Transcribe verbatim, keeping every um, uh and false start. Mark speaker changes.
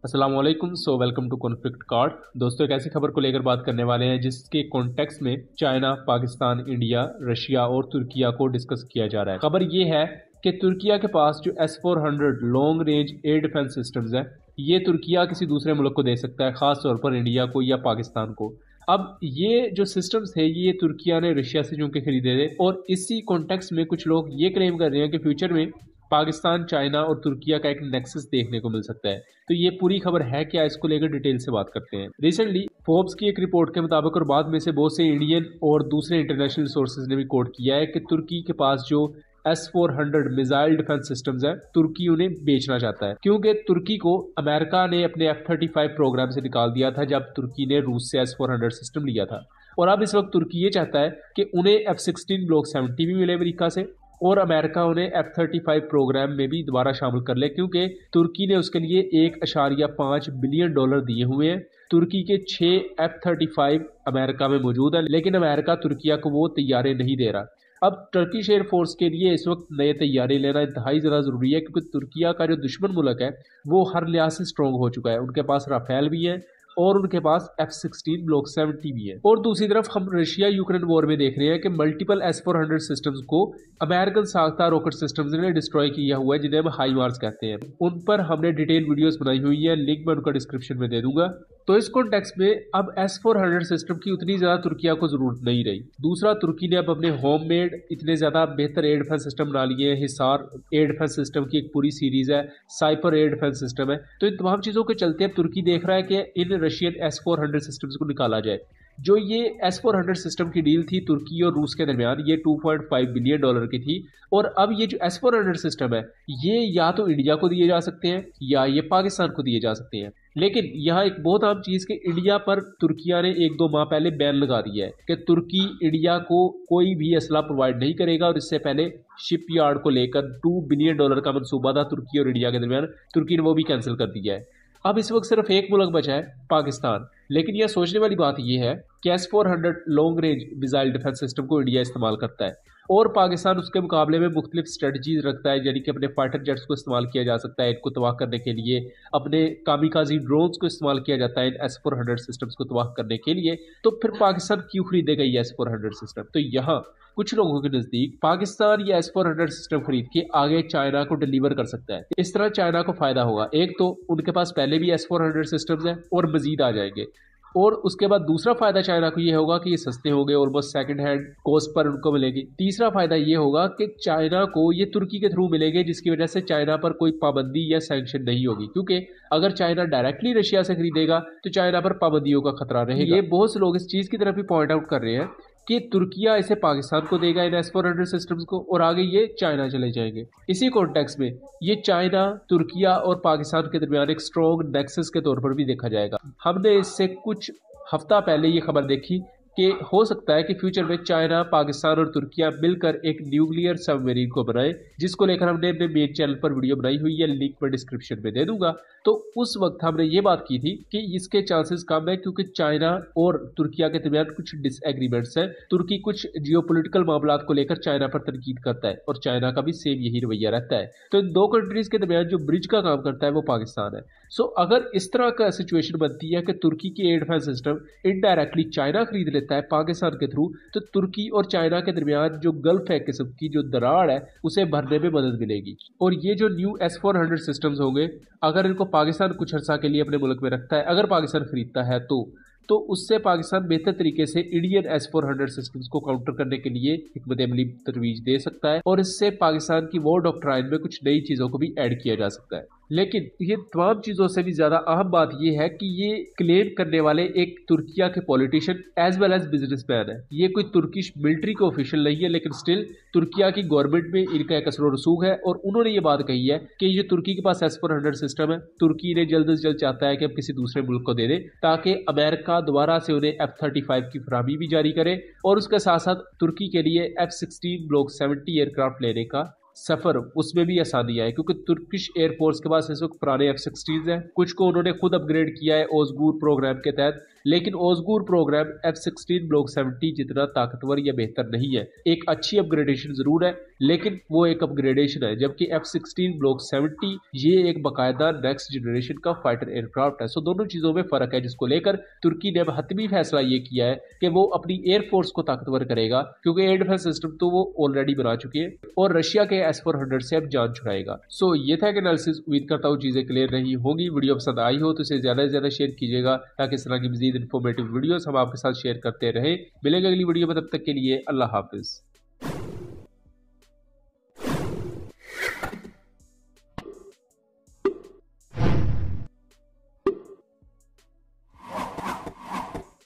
Speaker 1: अस्सलाम वालेकुम। So welcome to conflict card. दोस्तों, एक ऐसी खबर को लेकर बात करने वाले हैं जिसके कॉन्टेक्स्ट में चाइना, पाकिस्तान, इंडिया, रशिया और तुर्किया को डिस्कस किया जा रहा है। खबर ये है कि तुर्किया के पास जो S four hundred long range air defence systems है, ये तुर्किया किसी दूसरे मुल्क को दे सकता है, खास तौर पर इंडिया को या पाकिस्तान को। अब ये जो सिस्टम्स थे ये तुर्किया ने रशिया से चूंकि खरीदे थे, और इसी कॉन्टेक्स्ट में कुछ लोग ये क्लेम कर रहे हैं कि फ्यूचर में पाकिस्तान, चाइना और तुर्किया का एक नेक्सस देखने को मिल सकता है। तो ये पूरी खबर है क्या, इसको लेकर डिटेल से बात करते हैं। रिसेंटली फोर्ब्स की एक रिपोर्ट के मुताबिक और बाद में से बहुत से इंडियन और दूसरे इंटरनेशनल सोर्सेज ने भी कोट किया है कि तुर्की के पास जो S four hundred missile defence systems है, तुर्की उन्हें बेचना चाहता है, क्योंकि तुर्की को अमेरिका ने अपने एफ थर्टी फाइव प्रोग्राम से निकाल दिया था जब तुर्की ने रूस से एस फोर हंड्रेड सिस्टम लिया था। और अब इस वक्त तुर्की ये चाहता है कि उन्हें एफ सिक्सटीन ब्लॉक सेवेंटी भी मिले अमेरिका से, और अमेरिका उन्हें एफ थर्टी फाइव प्रोग्राम में भी दोबारा शामिल कर ले, क्योंकि तुर्की ने उसके लिए एक अशारिया पाँच बिलियन डॉलर दिए हुए हैं। तुर्की के छः एफ थर्टी फाइव अमेरिका में मौजूद है, लेकिन अमेरिका तुर्किया को वो तैयारे नहीं दे रहा। अब टर्किश एयरफोर्स के लिए इस वक्त नए तैयारी लेना इंतहाई ज़्यादा ज़रूरी है, क्योंकि तुर्किया का जो दुश्मन मुल्क है वो हर लिहाज से स्ट्रॉन्ग हो चुका है। उनके पास राफेल भी है और उनके पास एफ सिक्सटीन ब्लॉक सेवेंटी भी है। और दूसरी तरफ हम रशिया यूक्रेन वॉर में देख रहे हैं कि multiple S four hundred systems को अमेरिकन साख्ता रॉकेट सिस्टम्स ने डिस्ट्रॉय किया हुआ है, जिन्हें हम हाई मार्स कहते हैं। उन पर हमने डिटेल वीडियोस बनाई हुई है, लिंक मैं उनका डिस्क्रिप्शन में दे दूंगा। तो इस कॉन्टेक्स्ट में अब एस फोर हंड्रेड सिस्टम की उतनी ज्यादा तुर्किया को जरूरत नहीं रही। दूसरा, तुर्की ने अब अपने होम मेड इतने ज्यादा बेहतर एयर डिफेंस सिस्टम बना लिए हैं। हिसार एयर डिफेंस सिस्टम की एक पूरी सीरीज है, साइपर एयर डिफेंस सिस्टम है। तो इन तमाम चीजों के चलते अब तुर्की देख रहा है कि इन Russian S four hundred systems को निकाला जाए। जो ये एस फोर हंड्रेड सिस्टम की डील थी तुर्की और रूस के दरमियान, ये two point five billion dollar की थी। और अब ये जो एस फोर हंड्रेड सिस्टम है, ये या तो इंडिया को दिए जा सकते हैं या ये पाकिस्तान को दिए जा सकते हैं। लेकिन यहाँ एक बहुत आम चीज कि इंडिया पर तुर्किया ने एक दो माह पहले बैन लगा दिया है कि तुर्की इंडिया को कोई भी असला प्रोवाइड नहीं करेगा। और इससे पहले शिपयार्ड को लेकर टू बिलियन डॉलर का मंसूबा था तुर्की और इंडिया के दरमियान, तुर्की ने वो भी कैंसिल कर दिया है। अब इस वक्त सिर्फ एक मुल्क बचा है, पाकिस्तान। लेकिन यह सोचने वाली बात यह है कि S four hundred long range missile defence system को इंडिया इस्तेमाल करता है और पाकिस्तान उसके मुकाबले में मुख्तलिफ स्ट्रेटजीज रखता है, यानी कि अपने फाइटर जेट्स को इस्तेमाल किया जा सकता है इनको तबाह करने के लिए, अपने कामिकाजी ड्रोन्स को इस्तेमाल किया जाता है इन एस फोर हंड्रेड सिस्टम्स को तबाह करने के लिए। तो फिर पाकिस्तान क्यों खरीदेगा ये एस फोर हंड्रेड सिस्टम? तो यहाँ कुछ लोगों के नजदीक पाकिस्तान ये एस फोर हंड्रेड सिस्टम खरीद के आगे चाइना को डिलीवर कर सकता है। इस तरह चाइना को फायदा होगा। एक तो उनके पास पहले भी एस फोर हंड्रेड सिस्टम्स हैं और मजीद आ जाएंगे, और उसके बाद दूसरा फायदा चाइना को यह होगा कि ये सस्ते होंगे, almost second hand cost per उनको मिलेगी। तीसरा फायदा ये होगा कि चाइना को ये तुर्की के थ्रू मिलेंगे, जिसकी वजह से चाइना पर कोई पाबंदी या सैंक्शन नहीं होगी, क्योंकि अगर चाइना डायरेक्टली रशिया से खरीदेगा तो चाइना पर पाबंदियों का खतरा रहेगा। ये बहुत से लोग इस चीज की तरफ भी पॉइंट आउट कर रहे हैं कि तुर्किया इसे पाकिस्तान को देगा इन एस फोर हंड्रेड सिस्टम्स को, और आगे ये चाइना चले जाएंगे। इसी कॉन्टेक्स्ट में ये चाइना, तुर्किया और पाकिस्तान के दरमियान एक स्ट्रॉन्ग नेक्सस के तौर पर भी देखा जाएगा। हमने इससे कुछ हफ्ता पहले ये खबर देखी कि हो सकता है कि फ्यूचर में चाइना, पाकिस्तान और तुर्किया मिलकर एक न्यूक्लियर सबमरीन को बनाए, जिसको लेकर हमने अपने मेन चैनल पर वीडियो बनाई हुई है, लिंक मैं डिस्क्रिप्शन में दे दूंगा। तो उस वक्त हमने ये बात की थी कि इसके चांसेस कम है, क्योंकि चाइना और तुर्किया के दरमियान कुछ डिसएग्रीमेंट्स हैं। तुर्की कुछ जियोपॉलिटिकल मामलात को लेकर चाइना पर तनकीद करता है और चाइना का भी सेम यही रवैया रहता है। तो इन दो कंट्रीज के दरमियान जो ब्रिज का काम करता है वो पाकिस्तान है। सो अगर इस तरह का सिचुएशन बनती है कि तुर्की की air defence system indirectly China खरीद लेता है पाकिस्तान के थ्रू, तो तुर्की और चाइना के दरमियान जो गल्फ है किस्म की जो दरार है उसे भरने में मदद मिलेगी। और ये जो new S four hundred systems होंगे, अगर इनको पाकिस्तान कुछ अर्सा के लिए अपने मुल्क में रखता है, अगर पाकिस्तान खरीदता है तो तो उससे पाकिस्तान बेहतर तरीके से Indian S four hundred systems को काउंटर करने के लिए हिकमत अमली तरवीज दे सकता है, और इससे पाकिस्तान की वॉर डॉक्ट्राइन में कुछ नई चीजों को भी ऐड किया जा सकता है। लेकिन ये तमाम चीजों से भी ज्यादा अहम बात यह है कि ये क्लेम करने वाले एक तुर्किया के politician as well as businessman है। ये कोई तुर्किश मिलिट्री के ऑफिशियल नहीं है, लेकिन स्टिल तुर्किया की गवर्नमेंट में इनका एक असर रसूख है, और उन्होंने ये बात कही है कि ये तुर्की के पास एस फोर हंड्रेड सिस्टम है, तुर्की ने जल्द से जल्द चाहता है कि अब किसी दूसरे मुल्क को दे दे, ताकि अमेरिका दोबारा से उन्हें एफ थर्टी फाइव की फराहमी भी जारी करे, और उसके साथ साथ तुर्की के लिए F sixteen block seventy aircraft लेने का सफर उसमें भी आसानी आए, क्योंकि तुर्किश एयरफोर्स के पास इस वक्त पुराने एफ सिक्सटीन है, कुछ को उन्होंने खुद अपग्रेड किया है ओजगूर प्रोग्राम के तहत, लेकिन Ozgur programme F sixteen block seventy जितना ताकतवर या बेहतर नहीं है। एक अच्छी अपग्रेडेशन जरूर है, लेकिन वो एक अपग्रेडेशन है, जबकि एफ सिक्सटीन ब्लॉक सेवेंटी ये एक बाकायदा नेक्स्ट जनरेशन का फाइटर एयरक्राफ्ट है। सो दोनों चीजों में फर्क है, जिसको लेकर तुर्की ने अब हतमी फैसला ये किया है कि वो अपनी एयरफोर्स को ताकतवर करेगा, क्योंकि एयर डिफेंस सिस्टम तो वो ऑलरेडी बना चुके हैं, और रशिया के एस फोर हंड्रेड से अब जान छुड़ाएगा। सो ये था एनालिसिस। उम्मीद करता हूँ चीजें क्लियर रही होंगी। वीडियो पसंद आई हो तो इसे ज्यादा से ज्यादा शेयर कीजिएगा, ताकि इस तरह की मजीद इन्फॉर्मेटिव वीडियोस हम आपके साथ शेयर करते रहें। मिलेंगे अगली वीडियो में, तब तक के लिए अल्लाह हाफिज।